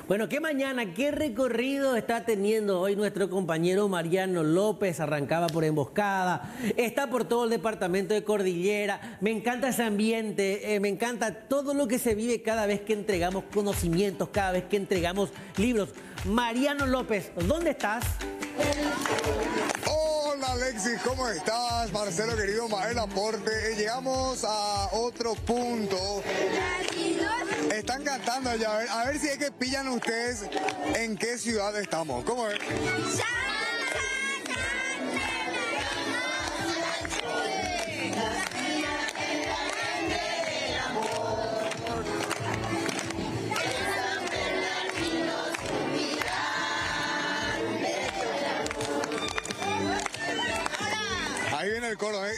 Bueno, qué mañana, qué recorrido está teniendo hoy nuestro compañero Mariano López. Arrancaba por Emboscada, está por todo el departamento de Cordillera. Me encanta ese ambiente, me encanta todo lo que se vive cada vez que entregamos conocimientos, cada vez que entregamos libros. Mariano López, ¿dónde estás? Hola Alexis, ¿cómo estás? Marcelo querido, Mael Aporte. Llegamos a otro punto. Están cantando ya, a ver si es que pillan ustedes en qué ciudad estamos. ¿Cómo es? Ahí viene el coro,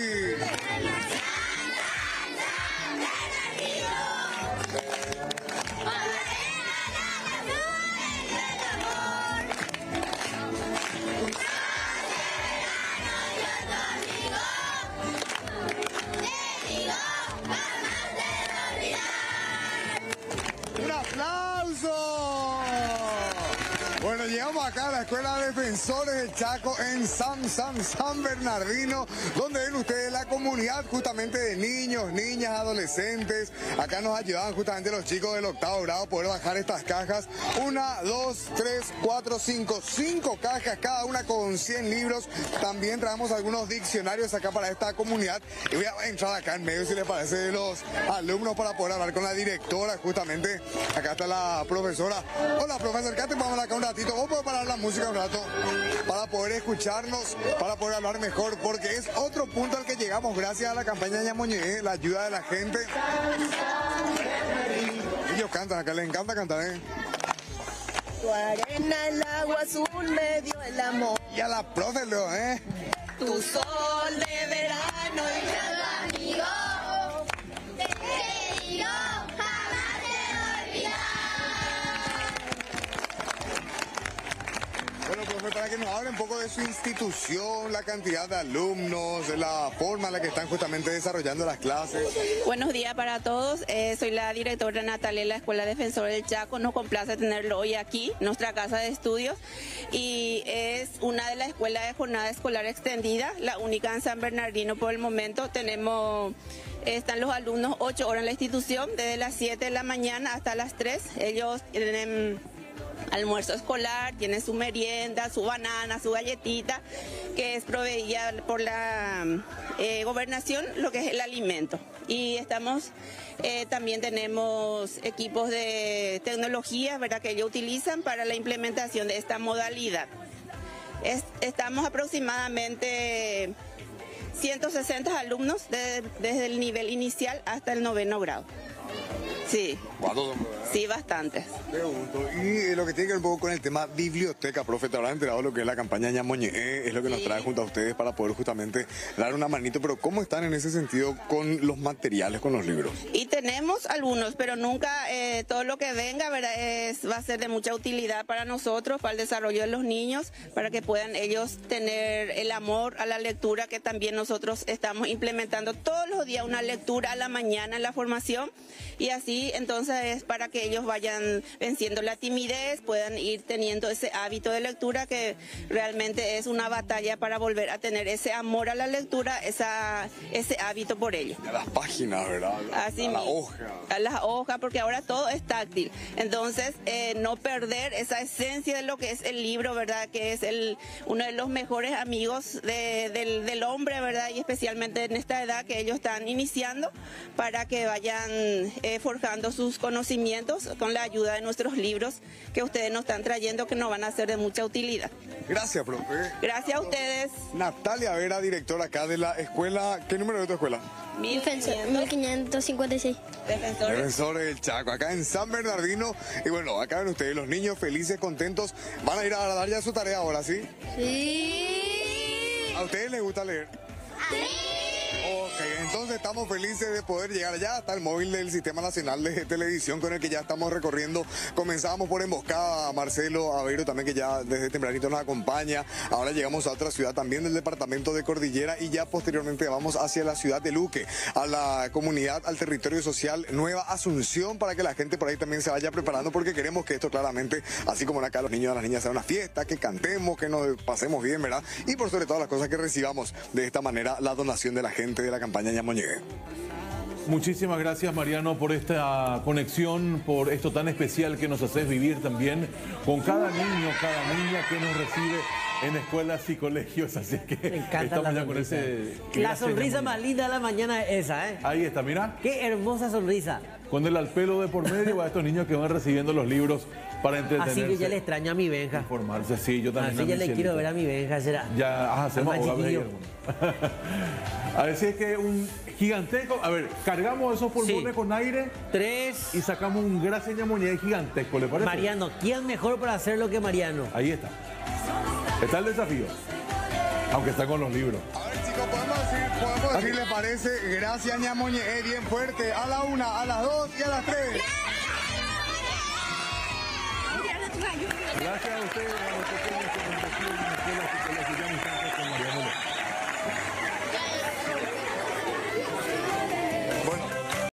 ¡Un aplauso! Bueno, llegamos acá a la Escuela de Defensores del Chaco en San Bernardino, donde ven ustedes la comunidad justamente de niños, niñas, adolescentes. Acá nos ayudaban justamente los chicos del 8º grado a poder bajar estas cajas. 1, 2, 3, 4, 5 cajas, cada una con 100 libros. También traemos algunos diccionarios acá para esta comunidad. Y voy a entrar acá en medio, si les parece, de los alumnos para poder hablar con la directora. Justamente acá está la profesora. Hola, profesor, ¿qué te vamos a hablar acá un ratito? ¿Vos podés parar la música un rato para poder escucharnos, para poder hablar mejor? Porque es otro punto al que llegamos gracias a la campaña Ñamoñé, la ayuda de la gente. Ellos cantan acá, les encanta cantar, Tu arena, el agua azul, medio el amor. Y a la profe, Leo, Tu sol de verano y cada amigo. Te he querido, jamás te olvidar. Bueno, profe, para que nos hable un poco de su institución, la cantidad de alumnos, de la forma en la que están justamente desarrollando las clases. Buenos días para todos, soy la directora Natalia de la Escuela Defensor del Chaco. Nos complace tenerlo hoy aquí, nuestra casa de estudios, y es una de las escuelas de jornada escolar extendida, la única en San Bernardino por el momento. Están los alumnos 8 horas en la institución, desde las 7 de la mañana hasta las 3. Ellos tienen almuerzo escolar, tienen su merienda, su banana, su galletita, que es proveída por la gobernación, lo que es el alimento. Y también tenemos equipos de tecnología, ¿verdad?, que ellos utilizan para la implementación de esta modalidad. Estamos aproximadamente 160 alumnos desde el nivel inicial hasta el 9º grado. Sí. ¿Cuántos son? Sí, bastantes. Y lo que tiene que ver un poco con el tema biblioteca, profe, te habrán enterado lo que es la campaña Ñamoñé, es lo que nos trae junto a ustedes para poder justamente dar una manito, pero ¿cómo están en ese sentido con los materiales, con los libros? Y tenemos algunos, pero nunca todo lo que venga, ¿verdad?, va a ser de mucha utilidad para nosotros, para el desarrollo de los niños, para que puedan ellos tener el amor a la lectura, que también nosotros estamos implementando todos los días una lectura a la mañana en la formación, y así entonces es para que ellos vayan venciendo la timidez, puedan ir teniendo ese hábito de lectura, que realmente es una batalla para volver a tener ese amor a la lectura, ese hábito por ello. A las páginas, ¿verdad? Así a la mismo. hoja. A las hojas, porque ahora todo es táctil. Entonces, no perder esa esencia de lo que es el libro, ¿verdad?, que es uno de los mejores amigos del hombre, ¿verdad?, y especialmente en esta edad que ellos están iniciando, para que vayan forjando sus conocimientos con la ayuda de nuestros libros que ustedes nos están trayendo, que nos van a ser de mucha utilidad. Gracias, profe. Gracias a ustedes. Natalia Vera, directora acá de la escuela. ¿Qué número de tu escuela? 1556. Defensores. Defensores del Chaco, acá en San Bernardino. Y bueno, acá ven ustedes, los niños felices, contentos. Van a ir a dar ya su tarea ahora, ¿sí? Sí. ¿A ustedes les gusta leer? Sí. Ok, entonces estamos felices de poder llegar allá. Está el móvil del Sistema Nacional de Televisión con el que ya estamos recorriendo. Comenzábamos por Emboscada, Marcelo Aveiro también, que ya desde tempranito nos acompaña. Ahora llegamos a otra ciudad también del departamento de Cordillera y ya posteriormente vamos hacia la ciudad de Luque, a la comunidad, al territorio social Nueva Asunción, para que la gente por ahí también se vaya preparando, porque queremos que esto claramente, así como acá los niños y las niñas, sea una fiesta, que cantemos, que nos pasemos bien, ¿verdad? Y por sobre todas las cosas que recibamos de esta manera la donación de la gente de la campaña Ñamoñegue. Muchísimas gracias, Mariano, por esta conexión, por esto tan especial que nos haces vivir también con cada niño, cada niña que nos recibe en escuelas y colegios. Así que Me encanta estamos la ya con sonrisa. ese... La sonrisa más linda de la mañana es esa, ¿eh? Ahí está, mira. Qué hermosa sonrisa. Con el al pelo de por medio a estos niños que van recibiendo los libros para entretenerse. Así que ya le extraño a mi Benja. Informarse, sí, yo también. Así ya le quiero ver a mi Benja, será. Ya hacemos Al más chiquillo. A ver si es que un gigantesco. A ver, cargamos esos pulmones Sí. con aire 3. y sacamos un Gracias Ñamoñegue gigantesco, ¿le parece? Mariano, ¿quién mejor para hacerlo que Mariano? Ahí está. Está el desafío. Aunque está con los libros. A ver, chicos, podemos decir, ¿les parece? Gracias, Ñamoñegue, bien fuerte. A la 1, a las 2 y a las 3. Gracias a ustedes, a los pequeños que nos reciben en la escuela psicológica.